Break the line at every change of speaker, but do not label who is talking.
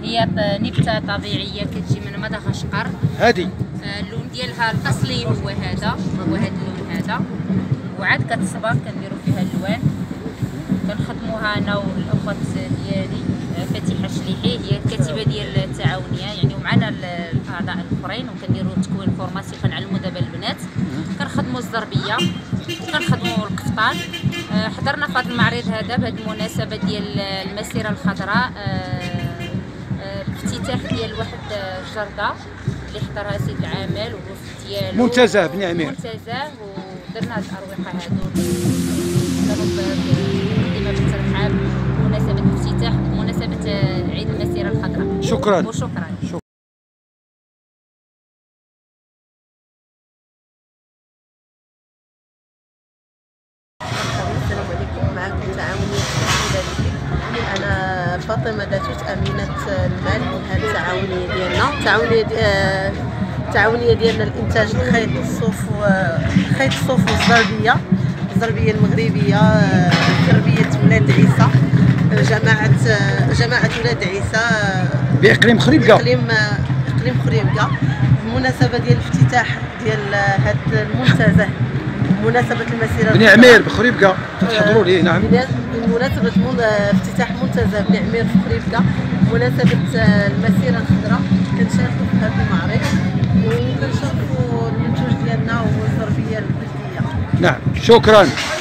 هي نبته طبيعيه كتجي من مدغشقر.
هذه
اللون ديالها الاصلي هو هذا اللون هذا، وعاد كتصبر كنديروا فيها الالوان. كنخدموها انا والاخت ديالي فاتحه شليحي، هي الكاتبه ديال التعاونيه يعني، ومعنا الاعضاء الاخرين، وكنديروا تكوين فورماسيون كنعلموا دابا البنات. كنخدموا الزربيه وكنخدموا القفطان. حضرنا في هذا المعرض هذا بهذه المناسبه ديال المسيره الخضراء، الافتتاح ديال واحد الجرده اللي حضرها سيد العامل والوفد ديالو
منتزه بن عمير،
منتزه، ودرنا هاد الاروقه هادو كانوا بقدمه بالترحاب بمناسبه الافتتاح بمناسبه عيد المسيره الخضراء.
شكرا
وشكرا.
السلام عليكم، معكم تعاونية الشباب. أنا فاطمة داتوت أمينة المال هذه التعاونية ديالنا. التعاونية ديالنا لإنتاج الخيط الصوف والزربية المغربية، تربية ولاد عيسى، جماعة ولاد عيسى
بإقليم خريبكة.
إقليم خريبكة، بمناسبة ديال الافتتاح ديال هذا المنتزه بمناسبة المسيرة
بن عمير بخريبكة تحضروا ليه. نعم،
بمناسبة افتتاح منتزه بن عمير في خريبكة، بمناسبة المسيرة الخضراء كنشاركوا في هذا المعرض وكنشاركوا المنتوج ديالنا هو الزربية البلدية.
نعم، شكرا.